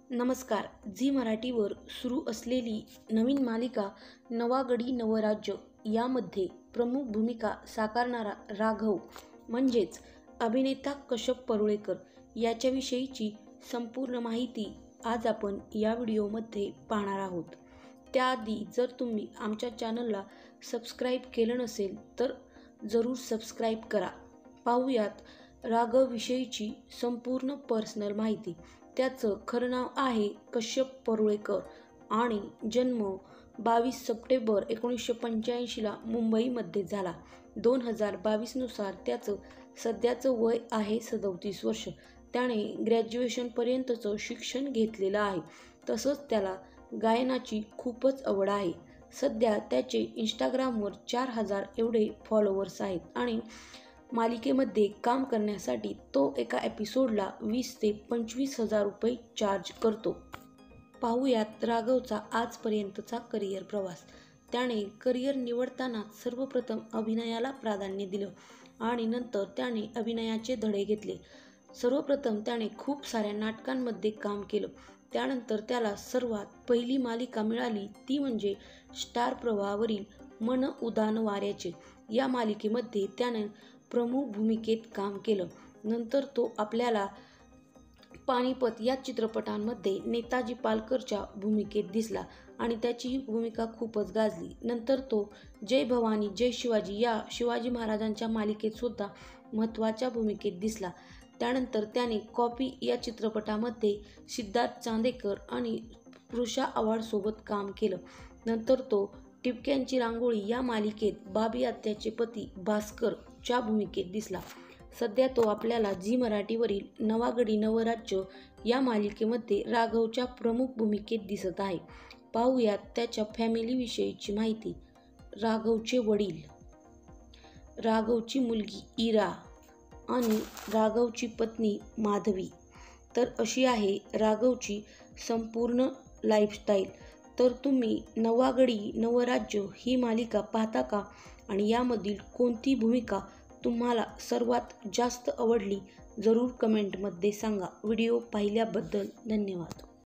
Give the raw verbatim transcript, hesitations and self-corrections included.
नमस्कार. झी मराठीवर सुरू असलेली नवीन मालिका नवा गडी नवं राज्य यामध्ये प्रमुख भूमिका साकारणारा राघव म्हणजेच अभिनेता कश्यप परुळेकर याच्याविषयीची संपूर्ण माहिती आज आपण या व्हिडिओमध्ये पाहणार आहोत. त्याआधी जर तुम्ही आमच्या चॅनलला सबस्क्राईब केलं नसेल तर जरूर सबस्क्राईब करा. पाहूयात राघवविषयीची संपूर्ण पर्सनल माहिती. त्याचं खरं नाव आहे कश्यप परुळेकर आणि जन्म बावीस सप्टेंबर एकोणीसशे पंच्याऐंशीला मुंबईमध्ये झाला. दोन हजार बावीसनुसार त्याचं सध्याचं वय आहे सदोतीस वर्ष. त्याने ग्रॅज्युएशनपर्यंतचं शिक्षण घेतलेलं आहे. तसंच त्याला गायनाची खूपच आवड आहे. सध्या त्याचे इंस्टाग्रामवर चार हजार एवढे फॉलोअर्स आहेत आणि मालिकेमध्ये काम करण्यासाठी तो एका एपिसोडला वीस ते पंचवीस हजार रुपये चार्ज करतो. पाहूयात राघवचा आजपर्यंतचा करिअर प्रवास. त्याने करिअर निवडताना सर्वप्रथम अभिनयाला प्राधान्य दिलं आणि नंतर त्याने अभिनयाचे धडे घेतले. सर्वप्रथम त्याने खूप साऱ्या नाटकांमध्ये काम केलं. त्यानंतर त्याला सर्वात पहिली मालिका मिळाली ती म्हणजे स्टार प्रवाहावरील मन उदान वाऱ्याचे. या मालिकेमध्ये त्यानं प्रमुख भूमिकेत काम केलं. नंतर तो आपल्याला पानिपत या चित्रपटांमध्ये नेताजी पालकरच्या भूमिकेत दिसला आणि त्याची ही भूमिका खूपच गाजली. नंतर तो जय भवानी जय शिवाजी या शिवाजी महाराजांच्या मालिकेत सुद्धा महत्त्वाच्या भूमिकेत दिसला. त्यानंतर त्याने कॉपी या चित्रपटामध्ये सिद्धार्थ चांदेकर आणि स्पृशा आव्हाडसोबत काम केलं. नंतर तो टिपक्यांची रांगोळी या मालिकेत बाबी आत्याचे पती भास्कर च्या भूमिकेत दिसला. सध्या तो आपल्याला झी मराठीवरील नवा गडी नवं राज्य या मालिकेमध्ये राघवच्या प्रमुख भूमिकेत दिसत आहे. पाहूयात त्याच्या फॅमिलीविषयीची माहिती. राघवचे वडील, राघवची मुलगी इरा आणि राघवची पत्नी माधवी. तर अशी आहे राघवची संपूर्ण लाईफस्टाईल. तर तुम्ही नवा गडी नवं राज्य ही मालिका पाहता का आणि यामधील कोणती भूमिका तुम्हाला सर्वात जास्त आवडली जरूर कमेंटमध्ये सांगा. व्हिडिओ पाहिल्याबद्दल धन्यवाद.